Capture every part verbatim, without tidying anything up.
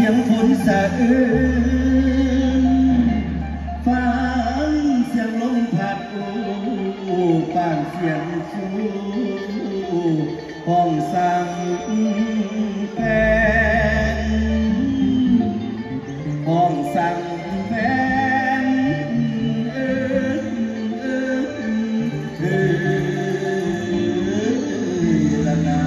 ยงฝนสะอื้นฟังเสียงลมพัดอู้ป่านเสียงชูห้องสั่งแฟนห้องสั่งแฟนเออเออเออละนา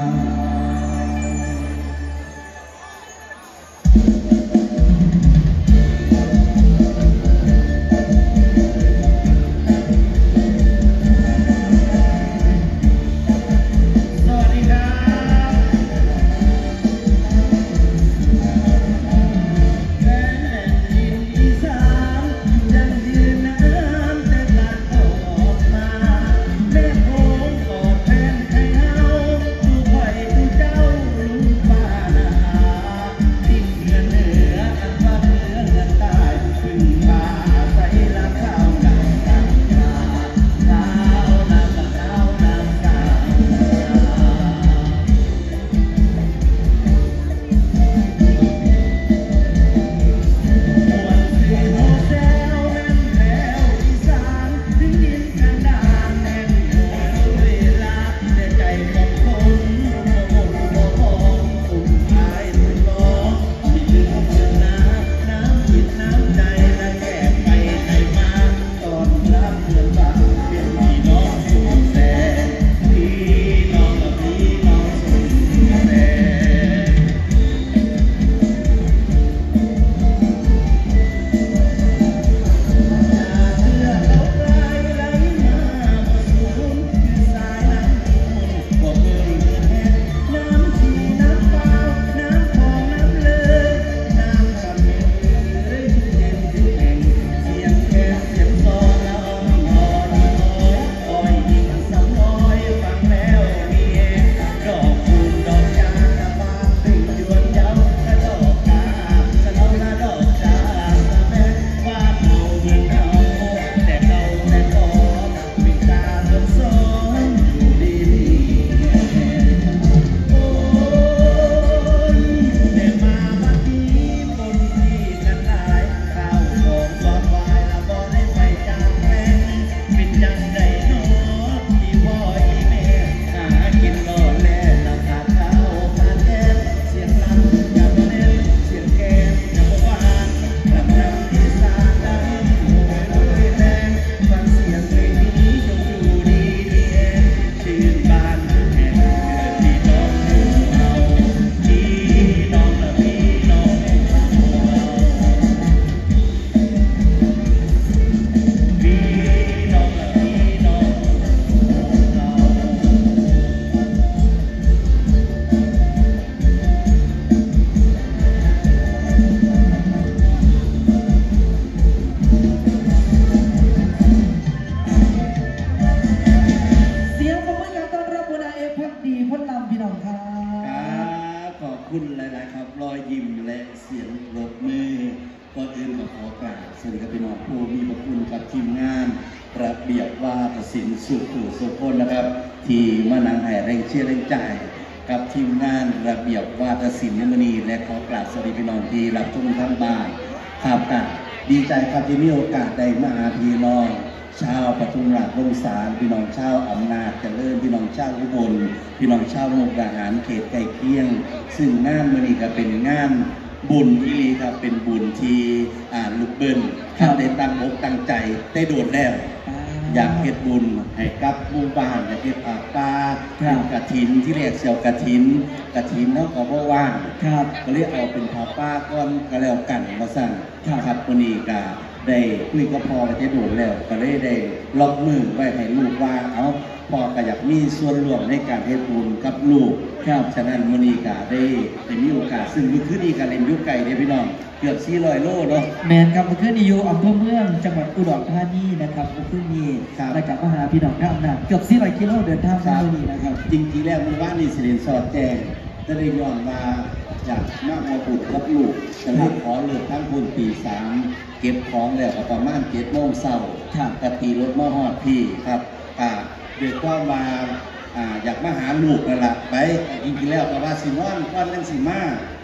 สุขสุขคนนะครับที่มานั่งให้แรงเชียร์แรงใจกับทีมงานระเบียบวาทศิลป์มณีและขอกราบสวัสดีพี่น้องที่รับชมทั้งบ้านครับกันดีใจครับที่มีโอกาสได้มาหาพี่น้องชาวปทุมราชวงศาพี่น้องชาวอำนาจเจริญพี่น้องชาวอุบลพี่น้องชาวมุกดาหารเขตใกล้เคียงซึ่งงานมณีก็เป็นงานบุญที่ลีครับเป็นบุญที่อ่าลูกเบิ้ลท่านได้ตั้งอกตั้งใจได้โดดแล้วอยากเฮ็ดบุญให้กับหมู่บ้านอยากเฮ็ดผักปลาเป็นกฐินที่เรียกเสี่ยวกฐินกฐินเขาก็บ่ว่างก็เรียกเอาเป็นผักปลาก้อนก็แล้วกันมาสั่งครับวันนี้ก็ได้คุยกับพ่อไปได้โดดแล้วก็เลยได้ล็อกมือไว้ให้ลูกว่าเอาพ่อก็อยากมีส่วนร่วมในการเฮ็ดบุญกับลูกครับฉะนั้นมื้อนี้ก็ได้ได้มีโอกาสซึ่งมื้อคืนนี้ก็เล่นอยู่ไกลเด้พี่น้องเกือบสี่ร้อยโลเนาะแมนครับมื้อคืนนี้อยู่อำเภอเมืองจังหวัดอุดรธานีนะครับมื้อคืนนี้ได้กลับมาหาพี่น้องครับนะเกือบสี่ร้อยกิโลเดินทางมามื้อนี้นะครับจริงๆแล้วมื้อวานนี้สิเรียนสอดแจ้งจะได้ย้อนมาจากมาเอาบุตรกับลูกจะเลยขอเลิกทั้งบุญตีสามเก็บของแล้วก็ประมาณเจ็ดโมงเช้ากะตีรถมาฮอดพี่ครับอ่าเด็กก็มาอ่าอยากมาหาลูกนั่นแหละไปจริงๆแล้วก็ว่าสินอนก้อนนั่งสิมา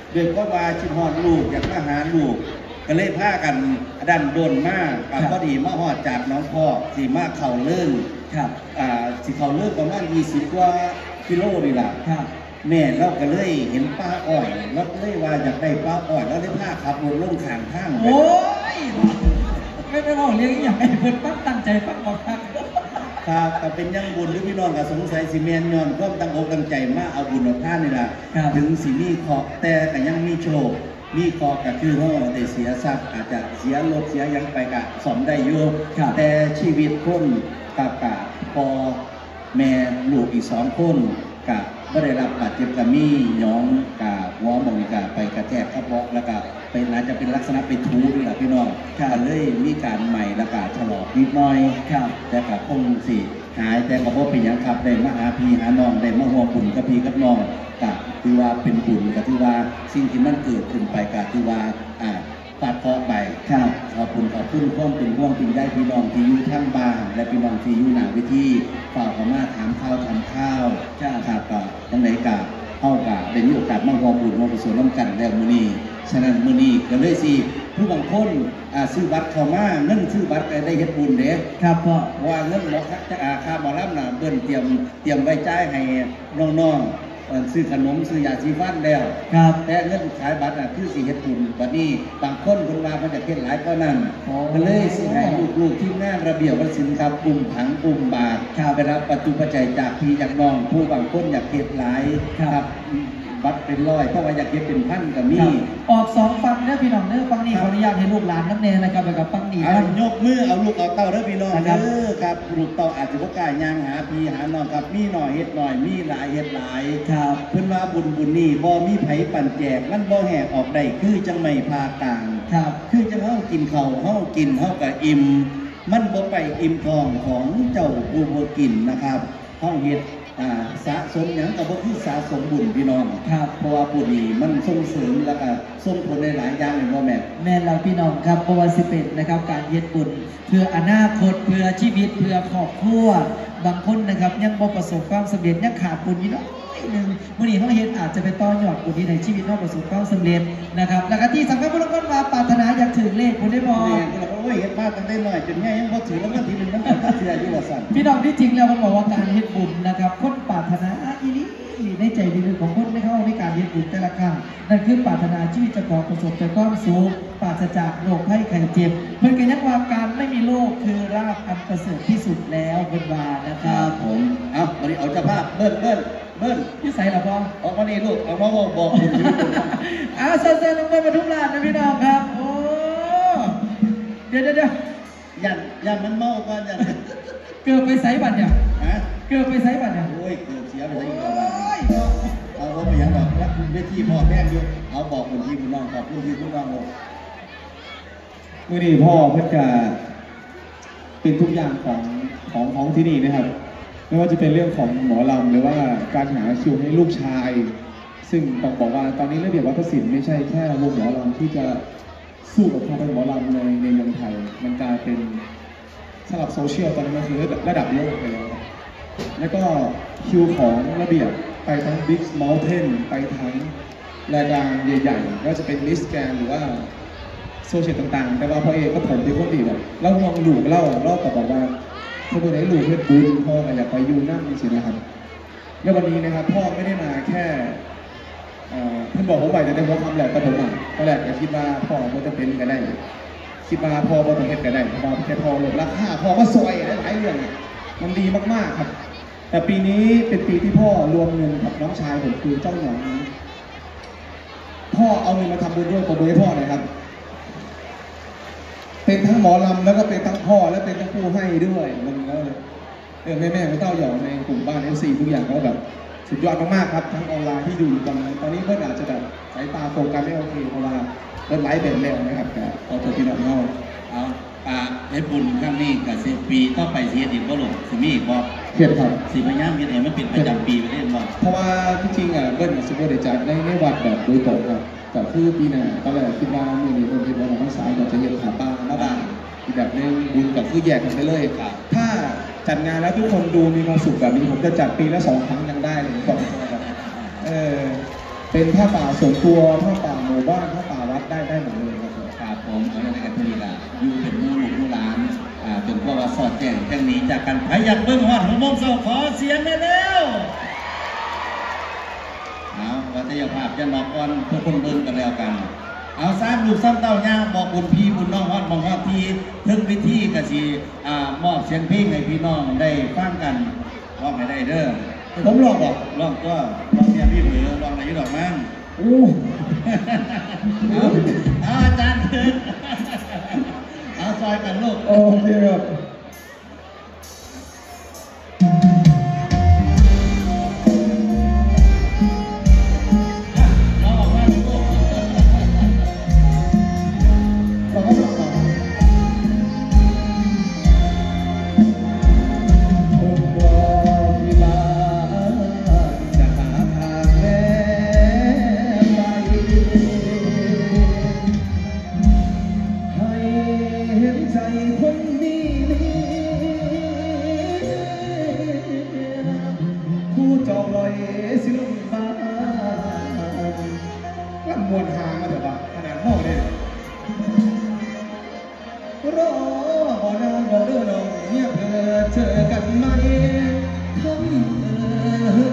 โดยก็ว่าชิมฮอดลูกอยากมาหาลูกก็เลยพากันดันโดนมากพอดีมาฮอดจากน้องพ่อสีมาเข่าเลื่อนครับอ่าสีเข่าเลื่อนประมาณยี่สิบกว่ากิโลนี่แหละครับแม่เราก็เลยเห็นป้าอ้อยเราเลยว่าอยากได้ป้าอ้อยแล้วได้พาขับรถลงข้างทางโอ้ยไม่ไม่บอกเรียกอย่างไรเพิ่นปั๊บตั้งใจปั๊บบอกครับครับก็เป็นยังบุญหรือพี่น้องก็สงสัยสิเมียนย้อนก็ตั้งอกตั้งใจมาเอาบุญเอาท่านนี่แหละถึงสิมีเคราะห์แต่ก็ยังมีโชคมีเคราะห์ก็คือเขาได้เสียทรัพย์อาจจะเสียรถเสียยังไปกะสมได้อยู่แต่ชีวิตคนกับกะพอแม่ลูกอีกสองคนกะก็ได้รับบาดเจ็บกับมีย้องกะหัวมองกะไปกระแทกกระบอกแล้วก็เป็นอาจจะเป็นลักษณะไปทูนี่แหละพี่น้องก็เลยมีการใหม่แล้วก็ฉลองนิดหน่อยแต่กับคงสิหายแต่ก็บ่เป็นอย่างครับได้มาหาพี่หาน้องได้มาห่วงบุญกับพี่กับน้องก็ถือว่าเป็นบุญก็ถือว่าสิ่งที่มันเกิดขึ้นไปก็ถือว่าอ่าปาดเคาะไปครับขอบคุณขอบคุณข้อมเป็นห่วงเป็นได้พี่น้องที่อยู่ทั้งบ้านและพี่น้องที่อยู่หน้าวิธีฝากเข้ามาถามข้าวทำข้าวครับก็ตั้งแต่กะเข้ากะได้มีโอกาสมาห่วงบุญมากุศลร่วมกันแล้วมื้อนี้ฉะนั้นมื้อนี้ก็เลยสิผู้บางคนซื้อบัตรเข้ามาเงินซื้อบัตรได้เฮ็ดบุญเด้ครับเพราะว่าเงินหมอค่าหมอลำน่ะเบิ่นเตรียมเตรียมไว้จ่ายให้น้องๆซื้อขนมซื้อยาสีฟันแล้วครับแต่เงินขายบัตรน่ะคือสิเฮ็ดบุญบัดนี้บางคนเพิ่นว่าเพิ่นจะเฮ็ดหลายกว่านั้นก็เลยสิให้ลูกๆที่งานระเบียบวัฒนศิลป์ครับกลุ่มผังกลุ่มบาทได้รับปัจจุปัจจัยจากพี่จากน้องผู้บางคนอยากเฮ็ดหลายครับบัตรเป็นร้อยเพราะว่าอยากเก็บเป็นพันกับมีออกสองฟังเด้อพี่น้องเด้อฟังนี่ขออนุญาตให้ลูกหลานน้ำเนยนะครับไปกับฟังนี่เอายกมือเอาลูกเอาเต้าเด้อพี่น้องเด้อครับลูกเต้าอาจจะพวกกายย่างหาพี่หาน้องครับมีหน่อยเฮ็ดหน่อยมีหลายเฮ็ดหลายครับเพิ่นว่าบุญบุญนี่บ่มีไผปั่นแจกมันบ่แหกออกได้คือจังไม่พากลางครับคือจังเฮากินข้าวเฮากินเฮาก็อิ่มมันบ่ไปอิ่มท้องของเจ้าผู้บ่กินนะครับเฮาเฮ็ดสะสมอย่างกับพวกที่สะสมบุญพี่น้องครับเพราะว่าบุญนี้มันส่งเสริมแล้วก็ส่งผลในหลายอย่างเลยว่าแม่แม่เราพี่น้องครับประวัติเป็นนะครับการเฮ็ดบุญเพื่ออนาคตเพื่อชีวิตเพื่อครอบครัวบางคนนะครับยังบ่ประสบความสำเร็จยังขาดบุญอยู่น้อยหนึ่งมื่อนี้เขาเฮ็ดอาจจะไปต่อยอดบุญในชีวิตเขาประสบความสำเร็จนะครับแล้วก็ที่สำคัญพวกเราก็มาปรารถนาอยากถึงเลขคุณได้บ่เนี่ยเราโอ้ยเฮ็ดมาตั้งแต่น้อยจนใหญ่ยังบ่ถือแล้วก็ทีนึงมันก็เสียอยู่ว่าซั่นพี่น้องที่จริงแล้วมันบอกว่าการเฮ็ดบุญนะครับคนปรารถนาอีนี้ในใจลึกๆของคนไม่เข้าในการเฮ็ดบุญแต่ละครั้งนั่นคือปรารถนาชีวิตจะก่อประสบแต่ความสุขปราศจากโรคภัยไข้เจ็บเพื่อการยักว่าการไม่มีโรคคือลาภอันประเสริฐที่สุดแล้วเป็นวานะครับผมเอาวันนี้เอาเจ้าภาพเบิ้ลเบิ้ลเบิ้ลพี่ใส่หรอพ่อออกมานี่ลูกออกมาบอกบอกคุณอ้าวเซิร์ฟลงไปมาทุกร้านนะพี่น้องครับโอ้เดี๋ยวเดี๋ยวยันยันมันเมาก่อนยันเกือบไปใส่บัตรเนี่ยฮะเกือบไปใส่บัตรเนี่ยโอ้ยเกือบเสียไปใส่บัตรเอาเขาไปยังบอกแล้วคุณเวทีพ่อแม่อยู่เอาบอกคุณพี่คุณน้องขอบคุณพี่คุณน้องลงเมื่อนี้พ่อเพื่อจะเป็นทุกอย่างของของของที่นี่นะครับไม่ว่าจะเป็นเรื่องของหมอลำหรือว่าการหาคิวให้ลูกชายซึ่งต้องบอกว่าตอนนี้ระเบียบวัฒนศิลป์ไม่ใช่แค่วงหมอลำที่จะสู้กับความเป็นหมอลำในในเมืองไทยมันกลายเป็นสำหรับโซเชียลตอนนี้มันคือระดับโลกไปแล้วแล้วก็คิวของระเบียบไปทั้ง Big Mountain ไปทั้งรายการใหญ่ๆก็จะเป็นมิสแกรนด์หรือว่าโซเชียลต่างๆแต่ว่าพ่อเองก็ผมที่คนดีแบบเล่าลองดูเล่าเล่าต่อบอกว่าถ้าคนไหนหลูกเพื่อนบุญพ่อก็อยากไปยูนั่งสินะครับแล้ววันนี้นะครับพ่อไม่ได้มาแค่เพื่อนบอกผมไปแต่ในหัวคำแหลกแต่ผมอ่ะตอนแรกก็คิดว่าพ่อมันจะเป็นกันได้คิดว่าพ่อมันต้องเห็นกันได้เพราะว่าแค่พ่อหลบราคาพ่อก็ซอยหลายเรื่องมันดีมากๆครับแต่ปีนี้เป็นปีที่พ่อรวมเงินกับน้องชายผมคือเจ้าหนองนี้พ่อเอาเงินมาทำบุญด้วยผมบุญให้พ่อหน่อยครับเป็นทั้งหมอลำแล้วก็เป็นทั้งพ่อและเป็นทั้งผู้ให้ด้วยมันก็เออแม่แม่ไม่เต้าหยอกในกลุ่มบ้าน เอฟ ซี ทุกอย่างก็แบบสุดยอดมากๆครับทั้งออนไลน์ที่ดูอยู่ตอนนี้ตอนนี้เพื่อนอาจจะแบบสายตาโฟกัสไม่โอเคเพราะว่าเพื่อนไลฟ์เป็นแล้วนะครับแต่ขอโทษที่น้องเฮาเอาอ่าให้บุญครั้งนี้กับสิบปีต่อไปเสียดินก็หลงสิมีบ่เพียรครับสิพยายามเฮ็ดให้มันเป็นประจำปีไปเรื่อยบ่เพราะว่าจริงๆอ่ะเพื่อนสิบ่ได้จัดในในวัดแบบโดยตรงครับแต่คือปีหน้าตอนแรกคิดว่าเมื่อนี้เพิ่นคิดว่าเราทั้งสายก็จะเฮ็ดขาป้ามาบ้างอีกแบบนึงบุญกับคือแยกกันไปเลยครับถ้าจัดงานแล้วทุกคนดูมีความสุขแบบนี้ผมจะจัดปีละสองครั้งยังได้เลยก่อนเออเป็นเป็นผ้าป่าส่วนตัวผ้าป่าหมู่บ้านผ้าป่าวัดได้ได้หมดเลยครับผมครับผมเอาอย่างไรกันทีละอยู่เป็นหมู่ลูกหมู่หลานอ่าจนกว่าว่าสอดแจ้งแจ้งหนีจากกันใครอยากเบิ่งฮอดของมงเศร้าขอเสียงได้แล้วเอาวัฒนภาพจะนอกก่อนทุกคนเบิ่งกันแล้วกันเอาสร้างลูกซ้ำเต้าย่างบอกบุญพี่บุญน้องฮอดมองฮอดที่ถึงวิธีกะสิอ่ามอบเสียงเพลงให้พี่น้องได้ฟังกันร้องให้ได้เด้อผมลองบอกร้องก็ร้องเนี่ยพี่เหลือร้องอะไรอยู่ดอกมั้งอู้เอาเอาอาจารย์ถึงเอาซอยกันลูกโอเคครับเราออกมาลูกเราก็ลองบอกผมบอกเวลาจะหาทางแก้ไปให้เห็นใจคนนี้ผู้จองลอยสิลงฟ้าลำมวนหางมาเถอะบ้าขนาดห้อเนี่ย รอบ่นานบ่เด้อน้องเงียบเกิดเจอกันไหมคำเอ่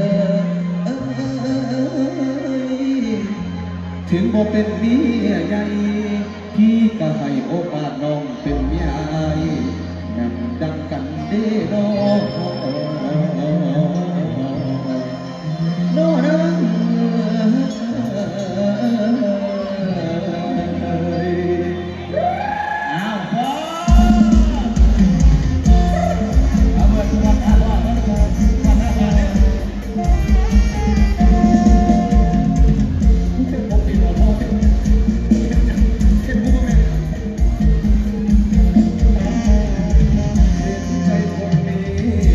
ยถึงบ่เป็นเมียใหญ่พี่ก็ให้โอกาสน้องเป็นเมียอายนั่งดังกันเด้อน้องน้อนังเอาพอเอาเบิดทุกคนเอาพอเอาทุกคนเอาหน้ามาเลยใจคนนี้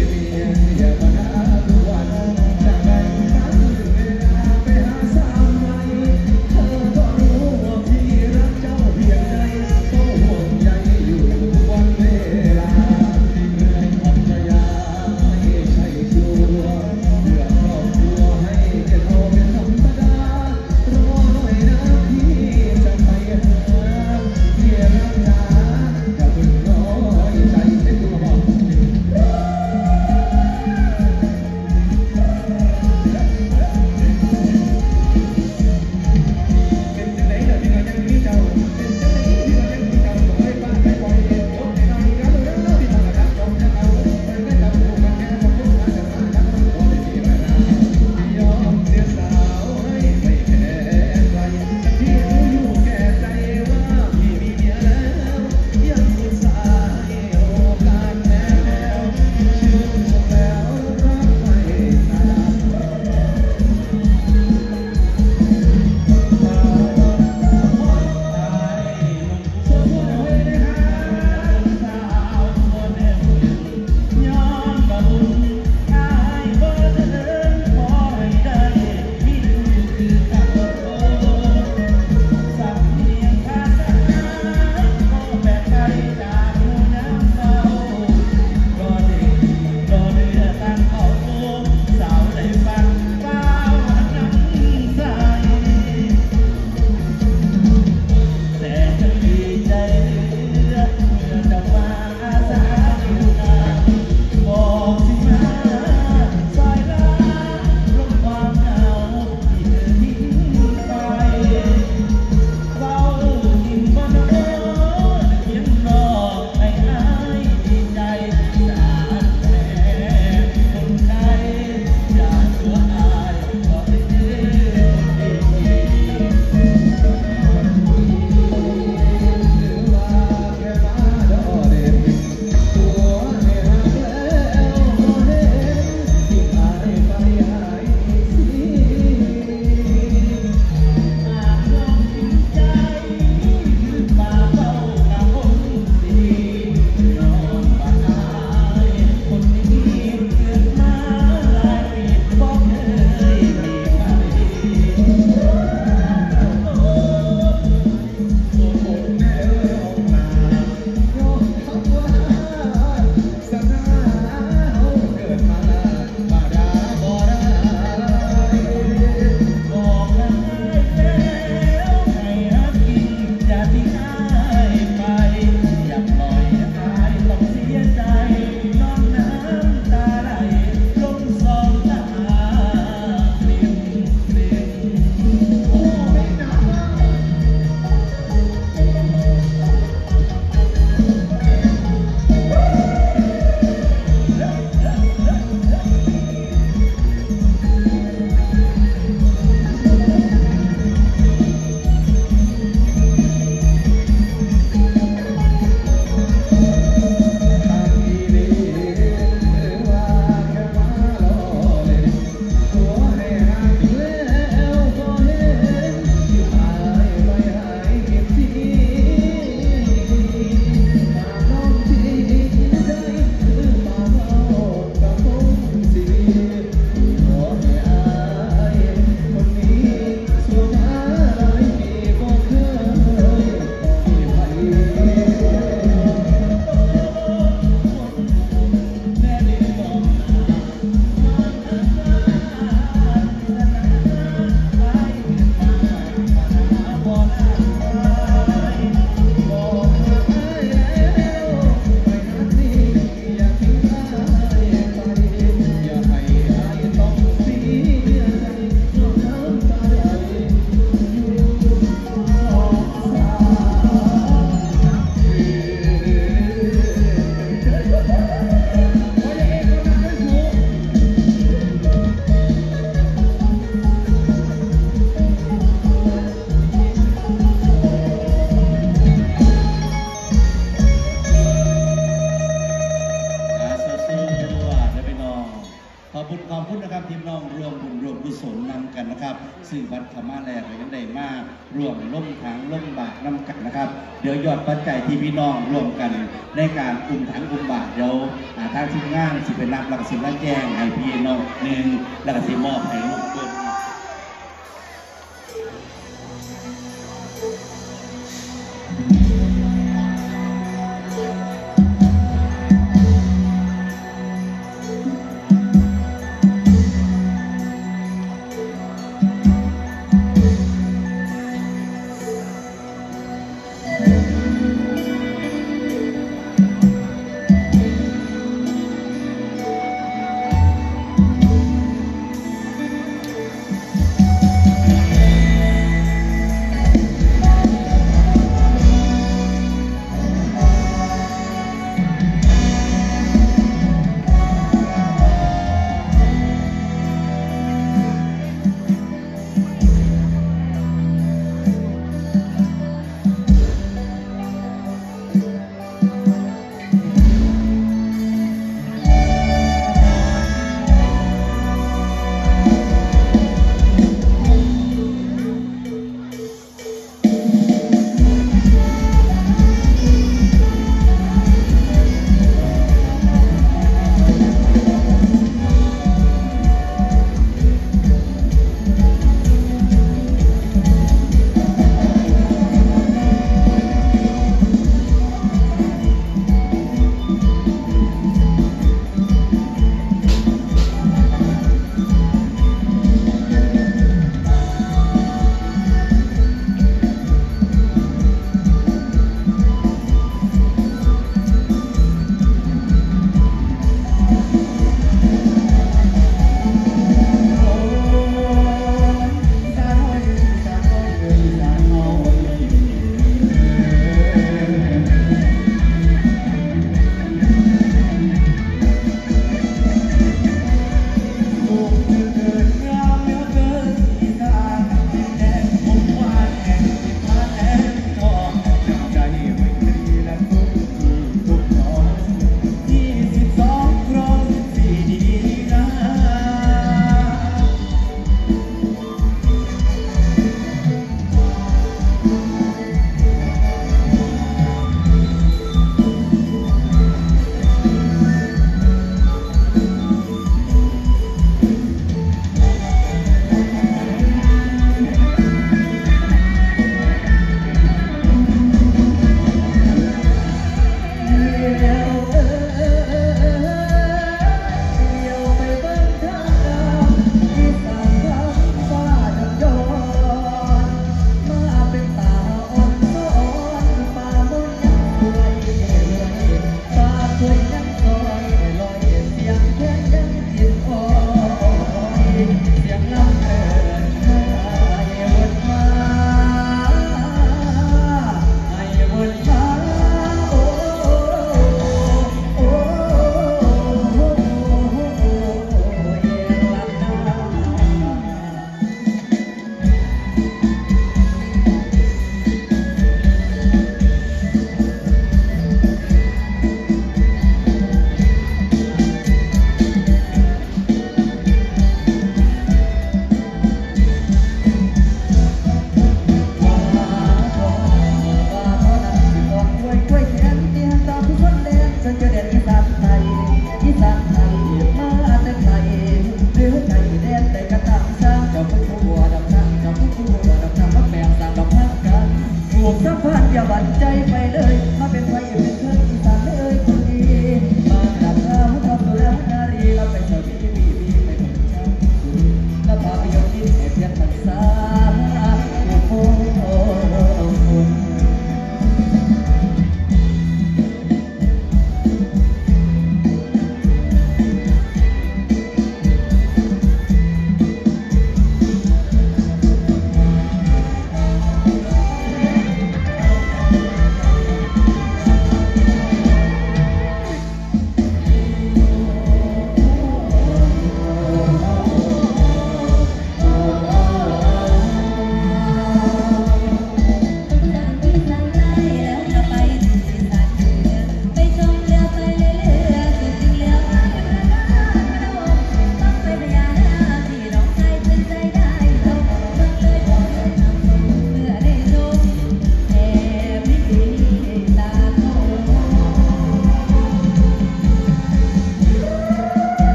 คุณนะครับทีมน้องรวมบุญรวมกุศลนำกันนะครับสื่อวัดธรรมะแลกอะไรกันได้มากรวมล่มทางล่มบาทนำกันนะครับเดี๋ยวยอดปัจจัยที่พี่น้องรวมกันในการกลุ่มถังกลุ่มบาทเดี๋ยวทางทีมงานสิเป็นรับหลักสิบล้านแจ้งให้พี่น้องหนึ่งแล้วก็สิมอบให้ลูกเกิน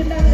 ขึ้นด้าน